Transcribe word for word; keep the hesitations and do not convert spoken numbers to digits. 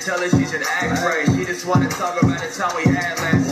tell her she should act right. She just wanna talk about the time we had last